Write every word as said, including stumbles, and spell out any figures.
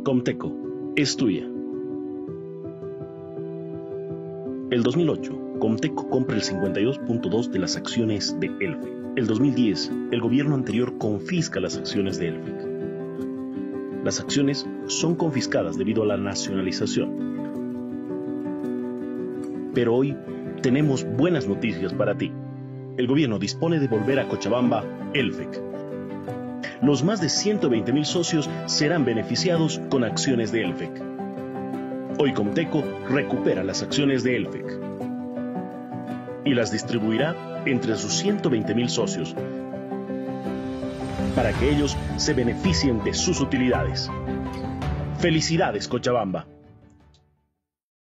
Comteco, es tuya. El dos mil ocho, Comteco compra el cincuenta y dos punto dos de las acciones de Elfec. El dos mil diez, el gobierno anterior confisca las acciones de Elfec. Las acciones son confiscadas debido a la nacionalización. Pero hoy tenemos buenas noticias para ti. El gobierno dispone de devolver a Cochabamba Elfec. Los más de ciento veinte mil socios serán beneficiados con acciones de Elfec. Hoy Comteco recupera las acciones de Elfec y las distribuirá entre sus ciento veinte mil socios para que ellos se beneficien de sus utilidades. ¡Felicidades, Cochabamba!